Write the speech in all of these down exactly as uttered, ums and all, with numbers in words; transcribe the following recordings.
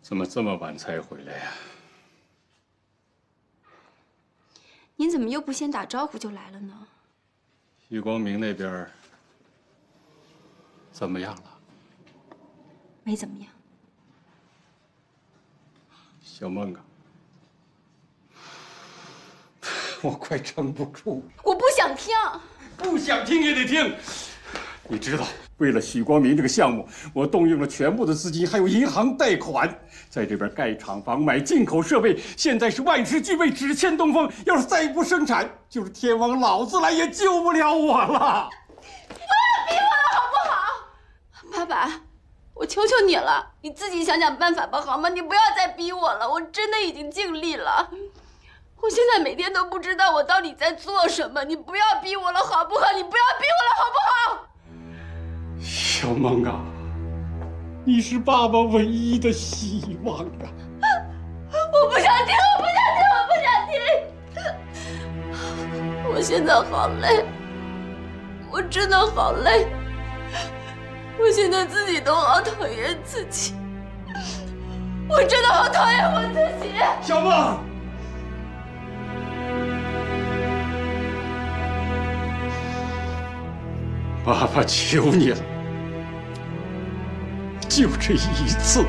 怎么这么晚才回来呀？ 您怎么又不先打招呼就来了呢？ 许光明那边怎么样了？ 没怎么样。 小梦啊，我快撑不住了。 我不想听， 不想听也得听。你知道，为了许光明这个项目，我动用了全部的资金，还有银行贷款，在这边盖厂房、买进口设备，现在是万事俱备，只欠东风。要是再不生产，就是天王老子来也救不了我了。 别逼我了，好不好？爸爸，我求求你了，你自己想想办法吧，好吗？你不要再逼我了，我真的已经尽力了。我现在每天都不知道我到底在做什么，你不要逼我了，好不好？你不要逼我了，好不好？ 小梦啊，你是爸爸唯一的希望啊！ 我不想听，我不想听，我不想听！我现在好累，我真的好累，我现在自己都好讨厌自己，我真的好讨厌我自己！ 小梦。爸爸求你了，就这一次。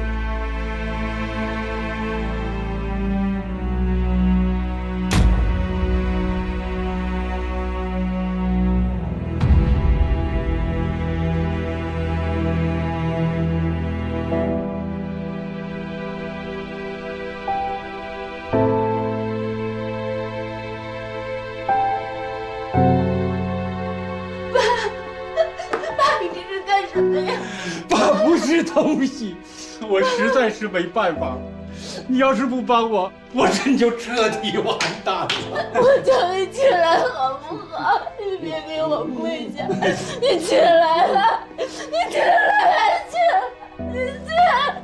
东西，我实在是没办法。你要是不帮我，我真就彻底完蛋了。 我叫你起来好不好？你别给我跪下！你起来了，你起来，起来，你起来！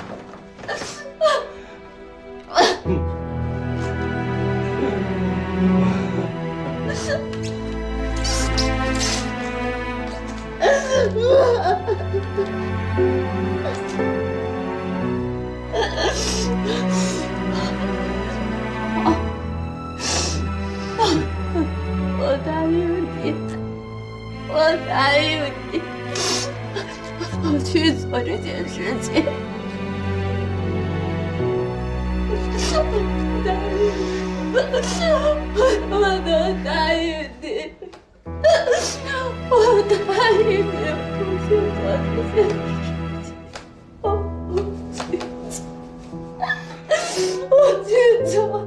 我答应你，我答应你，我去做这件事情。我答应你，我能答应你，我答应你，我去做这件事情。我去做，我去做。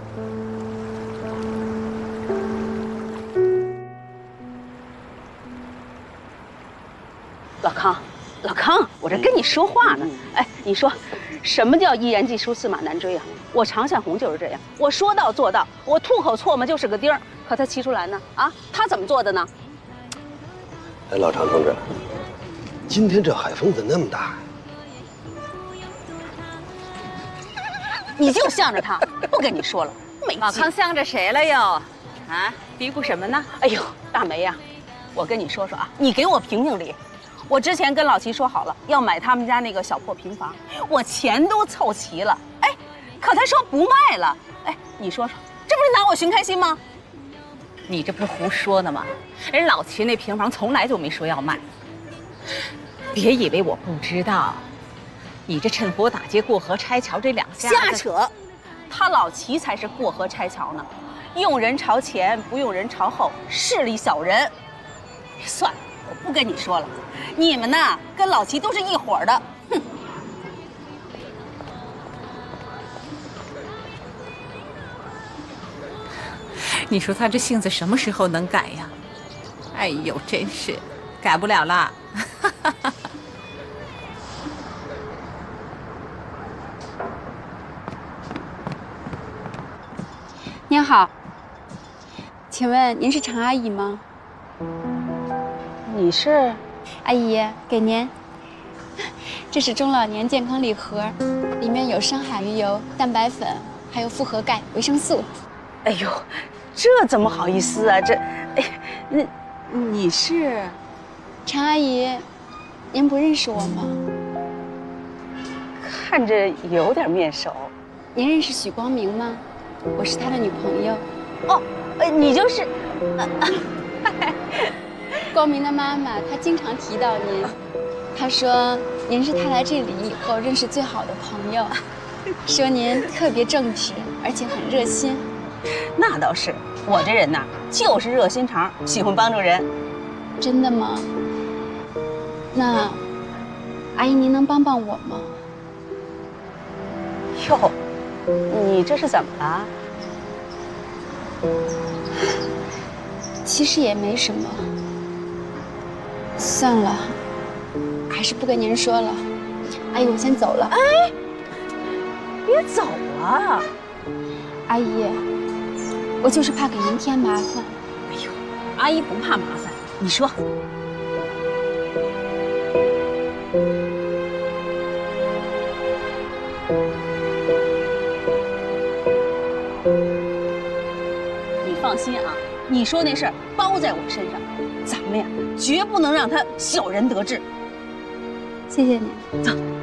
老康，老康，我这跟你说话呢。哎，你说，什么叫一言既出，驷马难追啊？我常向红就是这样，我说到做到，我吐口唾沫就是个钉儿。可他齐淑兰呢？啊，他怎么做的呢？ 哎，老常同志，今天这海风怎么那么大？ 你就向着他，不跟你说了，没劲。 老康向着谁了又？啊，嘀咕什么呢？ 哎呦，大梅呀、啊，我跟你说说啊，你给我评评理。我之前跟老齐说好了，要买他们家那个小破平房，我钱都凑齐了，哎，可他说不卖了，哎，你说说，这不是拿我寻开心吗？ 你这不是胡说呢吗？人老齐那平房从来就没说要卖。别以为我不知道，你这趁火打劫、过河拆桥这两下瞎扯，他老齐才是过河拆桥呢，用人朝前，不用人朝后，势利小人。算了，我不跟你说了。你们呐，跟老齐都是一伙的，哼！ 你说他这性子什么时候能改呀？哎呦，真是改不了了。 您好，请问您是常阿姨吗？ 你是？ 阿姨，给您，这是中老年健康礼盒，里面有深海鱼油、蛋白粉，还有复合钙、维生素。 哎呦，这怎么好意思啊？这，哎，那你是？ 常阿姨，您不认识我吗？ 看着有点面熟。 您认识许光明吗？我是他的女朋友。 哦，呃，你就是，呃、 光明的妈妈，她经常提到您。她说您是她来这里以后认识最好的朋友，说您特别正直，而且很热心。 那倒是，我这人呐就是热心肠，喜欢帮助人。 真的吗？那，阿姨您能帮帮我吗？ 哟，你这是怎么了？ 其实也没什么。算了，还是不跟您说了。阿姨，我先走了。 哎，别走啊！ 阿姨，我就是怕给您添麻烦。 哎呦，阿姨不怕麻烦，你说。你放心啊，你说那事儿包在我身上，咱们呀绝不能让他小人得志。 谢谢您。 走。